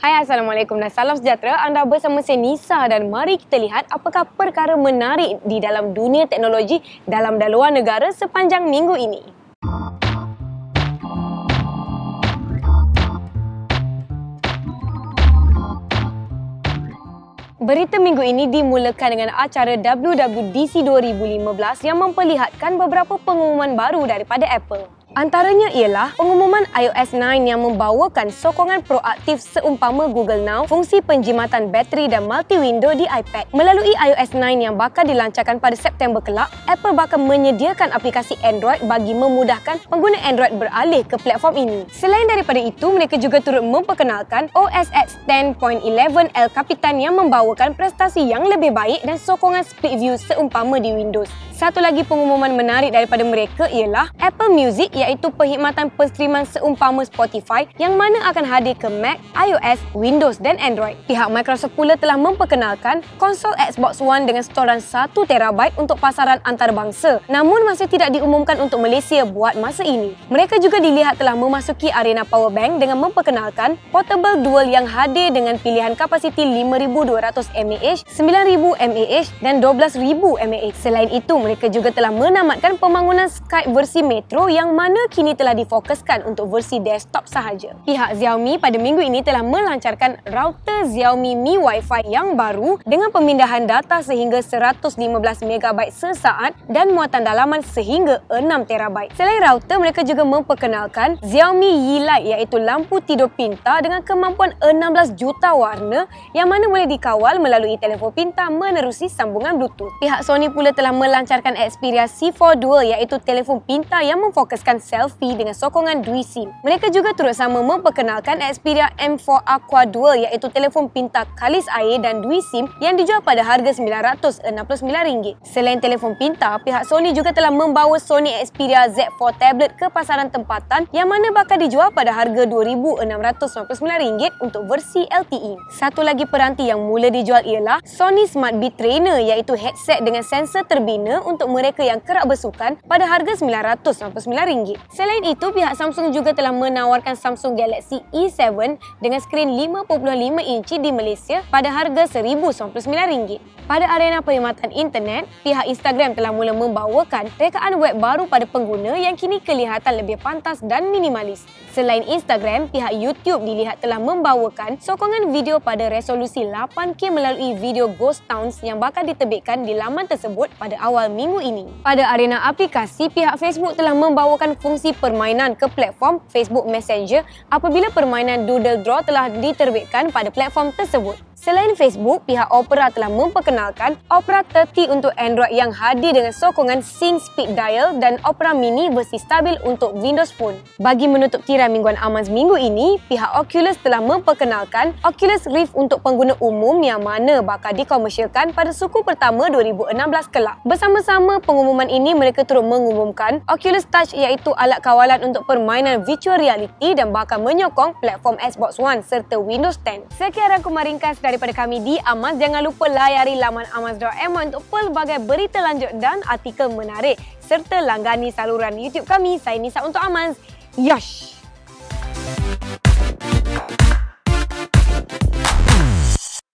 Hai, Assalamualaikum dan salam sejahtera. Anda bersama saya Nisa dan mari kita lihat apakah perkara menarik di dalam dunia teknologi dalam dan luar negara sepanjang minggu ini. Berita minggu ini dimulakan dengan acara WWDC 2015 yang memperlihatkan beberapa pengumuman baru daripada Apple. Antaranya ialah pengumuman iOS9 yang membawakan sokongan proaktif seumpama Google Now, fungsi penjimatan bateri dan multi-window di iPad. Melalui iOS9 yang bakal dilancarkan pada September kelak, Apple bakal menyediakan aplikasi Android bagi memudahkan pengguna Android beralih ke platform ini. Selain daripada itu, mereka juga turut memperkenalkan OS X El Capitan yang membawakan prestasi yang lebih baik dan sokongan split view seumpama di Windows. Satu lagi pengumuman menarik daripada mereka ialah Apple Music, iaitu perkhidmatan penstriman seumpama Spotify yang mana akan hadir ke Mac, iOS, Windows dan Android. Pihak Microsoft pula telah memperkenalkan konsol Xbox One dengan storan 1 TB untuk pasaran antarabangsa, namun masih tidak diumumkan untuk Malaysia buat masa ini. Mereka juga dilihat telah memasuki arena powerbank dengan memperkenalkan portable dual yang hadir dengan pilihan kapasiti 5200 mAh, 9000 mAh dan 12000 mAh. Selain itu, mereka juga telah menamatkan pembangunan Skype versi Metro yang mana kini telah difokuskan untuk versi desktop sahaja. Pihak Xiaomi pada minggu ini telah melancarkan router Xiaomi Mi WiFi yang baru dengan pemindahan data sehingga 115 MB sesaat dan muatan dalaman sehingga 6 TB. Selain router, mereka juga memperkenalkan Xiaomi Yi Light, iaitu lampu tidur pintar dengan kemampuan 16 juta warna yang mana boleh dikawal melalui telefon pintar menerusi sambungan Bluetooth. Pihak Sony pula telah melancarkan Xperia C4 Dual, iaitu telefon pintar yang memfokuskan selfie dengan sokongan dual SIM. Mereka juga turut sama memperkenalkan Xperia M4 Aqua Dual, iaitu telefon pintar kalis air dan dual SIM yang dijual pada harga RM969. Selain telefon pintar, pihak Sony juga telah membawa Sony Xperia Z4 Tablet ke pasaran tempatan yang mana bakal dijual pada harga RM2,699 untuk versi LTE. Satu lagi peranti yang mula dijual ialah Sony Smart Beat Trainer, iaitu headset dengan sensor terbina untuk mereka yang kerap bersukan pada harga RM999. Selain itu, pihak Samsung juga telah menawarkan Samsung Galaxy E7 dengan skrin 5.5 inci di Malaysia pada harga RM1,099. Pada arena perkhidmatan internet, pihak Instagram telah mula membawakan rekaan web baru pada pengguna yang kini kelihatan lebih pantas dan minimalis. Selain Instagram, pihak YouTube dilihat telah membawakan sokongan video pada resolusi 8K melalui video Ghost Towns yang bakal diterbitkan di laman tersebut pada awal minggu ini. Pada arena aplikasi, pihak Facebook telah membawakan fungsi permainan ke platform Facebook Messenger apabila permainan Doodle Draw telah diterbitkan pada platform tersebut. Selain Facebook, pihak Opera telah memperkenalkan Opera 30 untuk Android yang hadir dengan sokongan Sync Speed Dial dan Opera Mini versi stabil untuk Windows Phone. Bagi menutup tirai Mingguan Amanz minggu ini, pihak Oculus telah memperkenalkan Oculus Rift untuk pengguna umum yang mana bakal dikomersialkan pada suku pertama 2016 kelak. Bersama-sama pengumuman ini, mereka turut mengumumkan Oculus Touch, iaitu alat kawalan untuk permainan virtual reality dan bakal menyokong platform Xbox One serta Windows 10. Sekian rangkuman ringkas daripada kami di Amanz. Jangan lupa layari laman amanz.my untuk pelbagai berita lanjut dan artikel menarik serta langgani saluran YouTube kami. Saya Nisa untuk Amanz. Yosh!